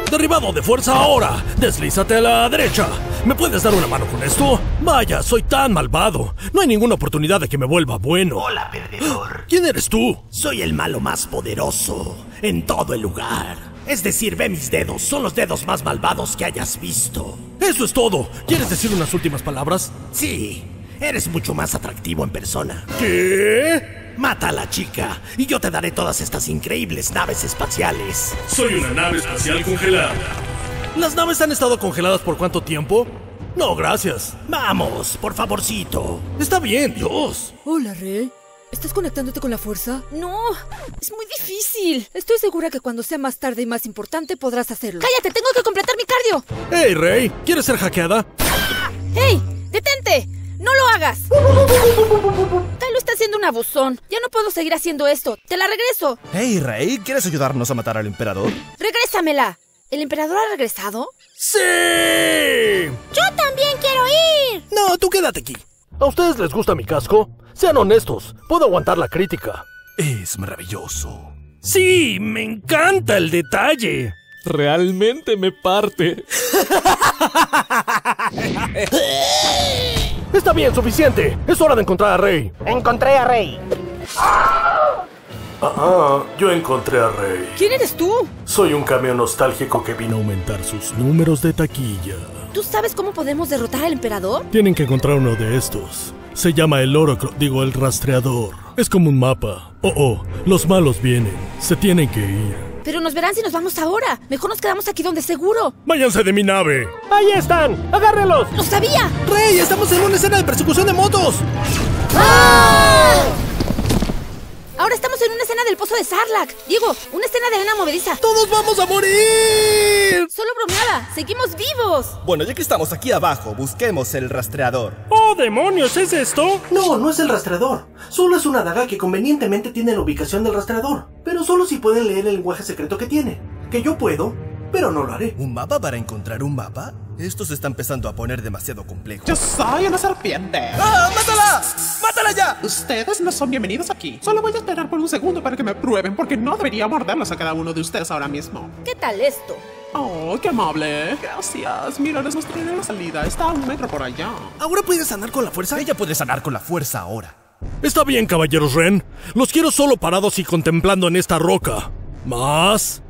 derribado de fuerza ahora. Deslízate a la derecha. ¿Me puedes dar una mano con esto? Vaya, soy tan malvado. No hay ninguna oportunidad de que me vuelva bueno. Hola, perdedor. ¿Quién eres tú? Soy el malo más poderoso en todo el lugar. Es decir, ve mis dedos. Son los dedos más malvados que hayas visto. Eso es todo. ¿Quieres decir unas últimas palabras? Sí, eres mucho más atractivo en persona. ¿Qué? Mata a la chica y yo te daré todas estas increíbles naves espaciales. Soy una nave espacial congelada. ¿Las naves han estado congeladas por cuánto tiempo? No, gracias. Vamos, por favorcito. Está bien, Dios. Hola, Rey. ¿Estás conectándote con la fuerza? No, es muy difícil. Estoy segura que cuando sea más tarde y más importante podrás hacerlo. ¡Cállate! ¡Tengo que completar mi cardio! Hey, Rey, ¿quieres ser hackeada? ¡Hey! ¡Detente! ¡No lo hagas! Kylo está haciendo un abusón. Ya no puedo seguir haciendo esto. ¡Te la regreso! Hey, Rey, ¿quieres ayudarnos a matar al emperador? ¡Regrésamela! ¿El emperador ha regresado? ¡Sí! ¡Yo también quiero ir! No, tú quédate aquí. ¿A ustedes les gusta mi casco? Sean honestos, puedo aguantar la crítica. Es maravilloso. Sí, me encanta el detalle. Realmente me parte. Está bien, suficiente. Es hora de encontrar a Rey. Encontré a Rey. Yo encontré a Rey. ¿Quién eres tú? Soy un camión nostálgico que vino a aumentar sus números de taquilla. ¿Tú sabes cómo podemos derrotar al emperador? Tienen que encontrar uno de estos. Se llama el el rastreador. Es como un mapa. Los malos vienen. Se tienen que ir. Pero nos verán si nos vamos ahora. Mejor nos quedamos aquí donde seguro. ¡Váyanse de mi nave! ¡Ahí están! ¡Agárrenlos! ¡Lo sabía! ¡Rey, estamos en una escena de persecución de motos! ¡Ah! Ahora estamos en una escena del pozo de Sarlacc. Digo, una escena de arena movediza. ¡Todos vamos a morir! Solo bromeaba. ¡Seguimos vivos! Bueno, ya que estamos aquí abajo, busquemos el rastreador. ¡Oh, demonios! ¿Es esto? No, no es el rastreador. Solo es una daga que convenientemente tiene la ubicación del rastreador. Pero solo si pueden leer el lenguaje secreto que tiene. Que yo puedo, pero no lo haré. ¿Un mapa para encontrar un mapa? Esto se está empezando a poner demasiado complejo. Yo soy una serpiente. ¡Ah, mátala! ¡Mátala ya! Ustedes no son bienvenidos aquí. Solo voy a esperar por un segundo para que me prueben, porque no debería morderlos a cada uno de ustedes ahora mismo. ¿Qué tal esto? Oh, qué amable. Gracias. Mira, les mostraré la salida. Está a 1 metro por allá. ¿Ahora puedes sanar con la fuerza? Ella puede sanar con la fuerza ahora. Está bien, caballeros Ren. Los quiero solo parados y contemplando en esta roca. ¿Más?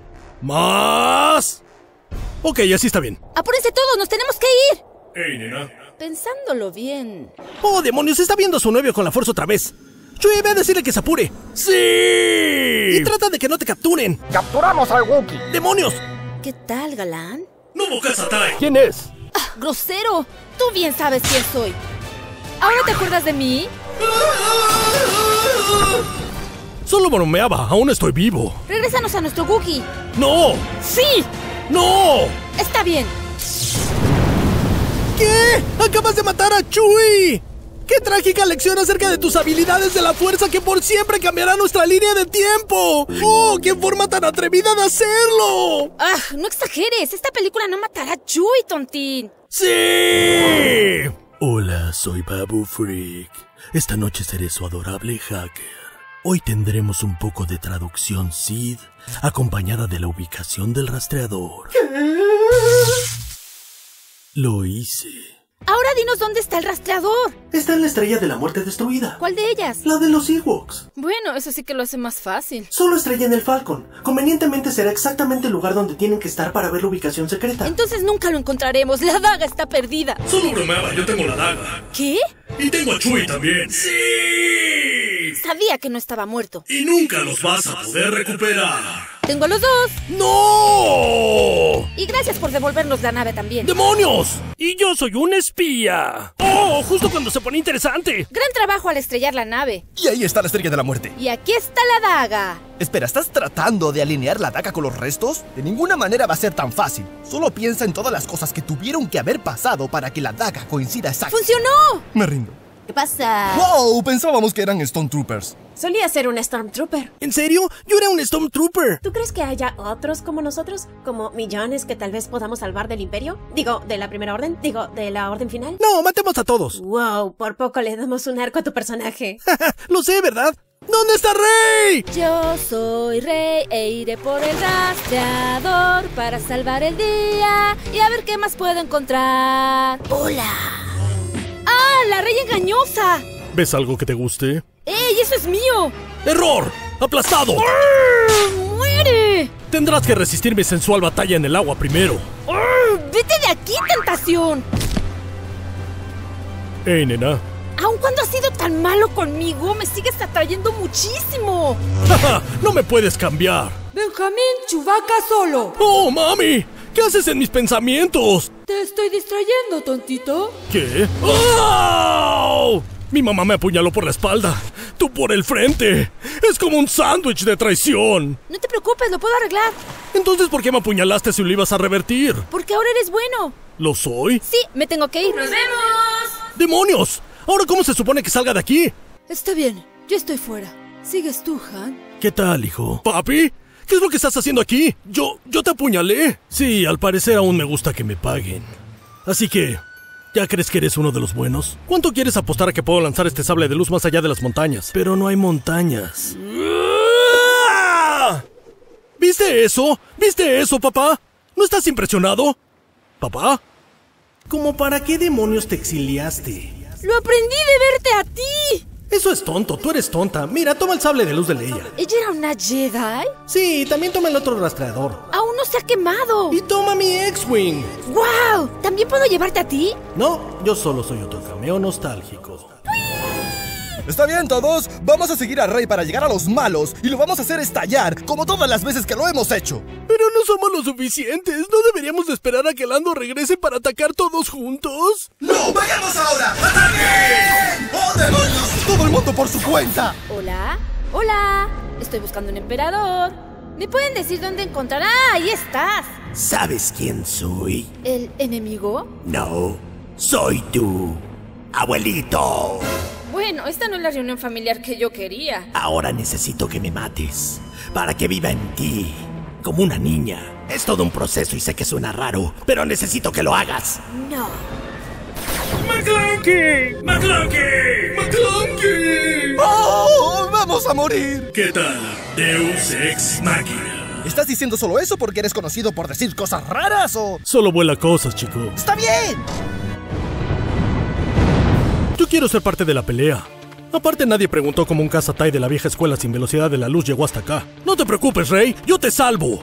¿Más? Ok, así está bien. ¡Apúrense todos! ¡Nos tenemos que ir! Hey, nena. Pensándolo bien. ¡Oh, demonios! Está viendo a su novio con la fuerza otra vez. Chuy, ve a decirle que se apure. ¡Sí! Y trata de que no te capturen. ¡Capturamos al Wookiee! ¡Demonios! ¿Qué tal, galán? ¡Nobu Kazatai! ¿Quién es? ¡Ah, grosero! Tú bien sabes quién soy. ¿Ahora te acuerdas de mí? Solo bromeaba, aún estoy vivo. Regrésanos a nuestro Wookiee. ¡No! ¡Sí! ¡No! Está bien. ¿Qué? ¡Acabas de matar a Chuy! ¡Qué trágica lección acerca de tus habilidades de la fuerza que por siempre cambiará nuestra línea de tiempo! ¡Oh, qué forma tan atrevida de hacerlo! ¡Ah, no exageres! Esta película no matará a Chuy, tontín. ¡Sí! Hola, soy Babu Freak. Esta noche seré su adorable hacker. Hoy tendremos un poco de traducción Sid, acompañada de la ubicación del rastreador. ¿Qué? Lo hice. Ahora dinos dónde está el rastreador. Está en la estrella de la muerte destruida. ¿Cuál de ellas? La de los Ewoks. Bueno, eso sí que lo hace más fácil. Solo estrella en el Falcon. Convenientemente será exactamente el lugar donde tienen que estar para ver la ubicación secreta. Entonces nunca lo encontraremos. La daga está perdida. Solo bromeaba, yo tengo la daga. ¿Qué? Y tengo a Chuy también. ¡Sí! Sabía que no estaba muerto. Y nunca los vas a poder recuperar. Tengo a los dos. ¡No! Y gracias por devolvernos la nave también. ¡Demonios! ¡Y yo soy un espía! ¡Oh! Justo cuando se pone interesante. Gran trabajo al estrellar la nave. Y ahí está la estrella de la muerte. Y aquí está la daga. Espera, ¿estás tratando de alinear la daga con los restos? De ninguna manera va a ser tan fácil. Solo piensa en todas las cosas que tuvieron que haber pasado para que la daga coincida exactamente. ¡Funcionó! Me rindo. ¿Qué pasa? ¡Wow! Pensábamos que eran Stone Troopers. Solía ser un Stormtrooper. ¿En serio? Yo era un Stormtrooper. ¿Tú crees que haya otros como nosotros? ¿Como millones que tal vez podamos salvar del Imperio? Digo, de la Primera Orden. Digo, de la Orden Final. No, matemos a todos. Wow, por poco le damos un arco a tu personaje. Lo sé, ¿verdad? ¿Dónde está Rey? Yo soy Rey e iré por el rastreador para salvar el día y a ver qué más puedo encontrar. ¡Hola! ¡Ah, la Rey engañosa! ¿Ves algo que te guste? ¡Ey, eso es mío! ¡Error! ¡Aplastado! ¡Muere! Tendrás que resistir mi sensual batalla en el agua primero. ¡Vete de aquí, tentación! Hey, nena. Aun cuando has sido tan malo conmigo, me sigues atrayendo muchísimo. ¡No me puedes cambiar! Benjamín Chewbacca solo. ¡Oh, mami! ¿Qué haces en mis pensamientos? Te estoy distrayendo, tontito. ¿Qué? ¡Oh! Mi mamá me apuñaló por la espalda. Tú por el frente. Es como un sándwich de traición. No te preocupes, lo puedo arreglar. Entonces, ¿por qué me apuñalaste si lo ibas a revertir? Porque ahora eres bueno. ¿Lo soy? Sí, me tengo que ir. ¡Nos vemos! ¡Demonios! ¿Ahora cómo se supone que salga de aquí? Está bien, yo estoy fuera. ¿Sigues tú, Han? ¿Qué tal, hijo? ¿Papi? ¿Qué es lo que estás haciendo aquí? Yo te apuñalé. Sí, al parecer aún me gusta que me paguen. Así que, ¿ya crees que eres uno de los buenos? ¿Cuánto quieres apostar a que puedo lanzar este sable de luz más allá de las montañas? Pero no hay montañas. ¿Viste eso? ¿Viste eso, papá? ¿No estás impresionado? ¿Papá? ¿Cómo para qué demonios te exiliaste? ¡Lo aprendí de verte a ti! Eso es tonto, tú eres tonta. Mira, toma el sable de luz de Leia. ¿Ella era una Jedi? Sí, también toma el otro rastreador. ¡Aún no se ha quemado! Y toma mi X-Wing. ¡Wow! ¿También puedo llevarte a ti? No, yo solo soy otro cameo nostálgico. Está bien, todos. Vamos a seguir a Rey para llegar a los malos y lo vamos a hacer estallar, como todas las veces que lo hemos hecho. Pero no somos lo suficientes. ¿No deberíamos de esperar a que Lando regrese para atacar todos juntos? ¡No! ¡Vayamos ahora! ¡Ataquen! ¡Oh, demonios! ¡Todo el mundo por su cuenta! Hola, hola. Estoy buscando un emperador. ¿Me pueden decir dónde encontrar? ¡Ah, ahí estás! ¿Sabes quién soy? ¿El enemigo? No, soy tú, abuelito. Bueno, esta no es la reunión familiar que yo quería. Ahora necesito que me mates para que viva en ti como una niña. Es todo un proceso y sé que suena raro, pero necesito que lo hagas. No. ¡McClunky! ¡McClunky! ¡McClunky! ¡Oh! ¡Vamos a morir! ¿Qué tal, Deus Ex Machina? ¿Estás diciendo solo eso porque eres conocido por decir cosas raras o...? Solo vuela cosas, chico. ¡Está bien! Yo quiero ser parte de la pelea. Aparte, nadie preguntó cómo un cazatai de la vieja escuela sin velocidad de la luz llegó hasta acá. No te preocupes, Rey. Yo te salvo.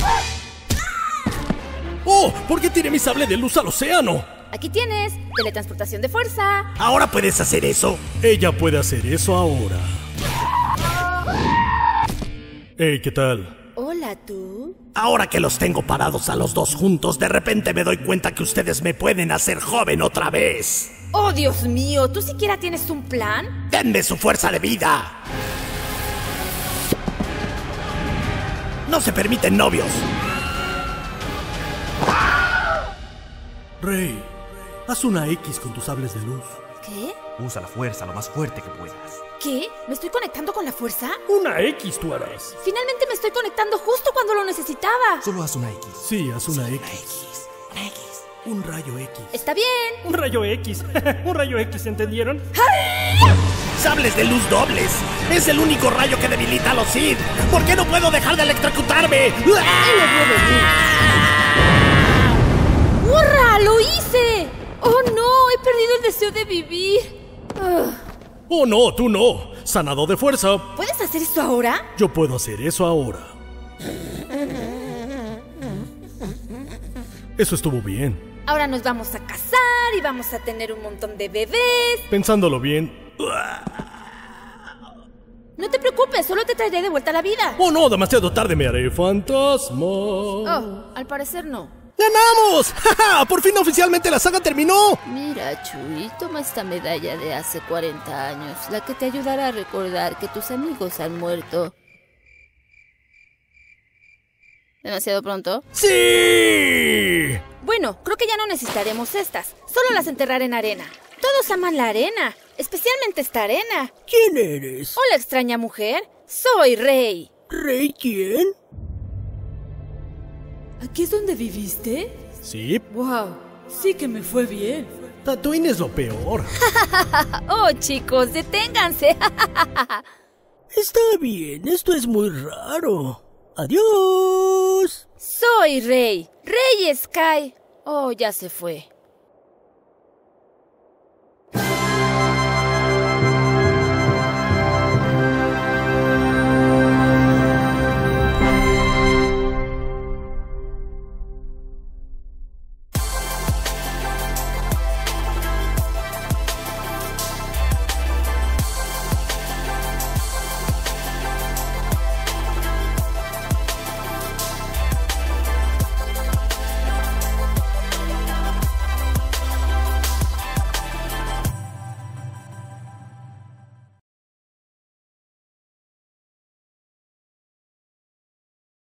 ¡Oh! ¿Por qué tiré mi sable de luz al océano? Aquí tienes. Teletransportación de fuerza. ¿Ahora puedes hacer eso? Ella puede hacer eso ahora. Hey, ¿qué tal? Hola, ¿tú? Ahora que los tengo parados a los dos juntos, de repente me doy cuenta que ustedes me pueden hacer joven otra vez. ¡Oh, Dios mío! ¿Tú siquiera tienes un plan? ¡Denme su fuerza de vida! No se permiten novios. Rey, haz una X con tus sables de luz. ¿Qué? Usa la fuerza lo más fuerte que puedas. ¿Qué? ¿Me estoy conectando con la fuerza? Una X tú harás. Finalmente me estoy conectando justo cuando lo necesitaba. Solo haz una X. Sí, haz una X. Un rayo X. Está bien. Un rayo X. Un rayo X, ¿entendieron? ¡Sables de luz dobles! ¡Es el único rayo que debilita a los Sith! ¿Por qué no puedo dejar de electrocutarme? ¡Hurra! ¡Lo hice! ¡Oh, no! He perdido el deseo de vivir. Oh, no, tú no. Sanado de fuerza. ¿Puedes hacer esto ahora? Yo puedo hacer eso ahora. Eso estuvo bien. Ahora nos vamos a casar y vamos a tener un montón de bebés. Pensándolo bien. No te preocupes, solo te traeré de vuelta a la vida. Oh, no, demasiado tarde, me haré fantasma. Oh, al parecer no. ¡Ganamos! ¡Ja, ja! ¡Por fin oficialmente la saga terminó! Mira, Chuy, toma esta medalla de hace 40 años, la que te ayudará a recordar que tus amigos han muerto. ¿Demasiado pronto? ¡Sí! Bueno, creo que ya no necesitaremos estas. Solo las enterraré en arena. Todos aman la arena, especialmente esta arena. ¿Quién eres? Hola, extraña mujer. Soy Rey. ¿Rey quién? ¿Aquí es donde viviste? Sí. Wow, sí que me fue bien. Tatooine es lo peor. Oh, chicos, deténganse. Está bien, esto es muy raro. ¡Adiós! Soy Rey. Rey Sky. Oh, ya se fue.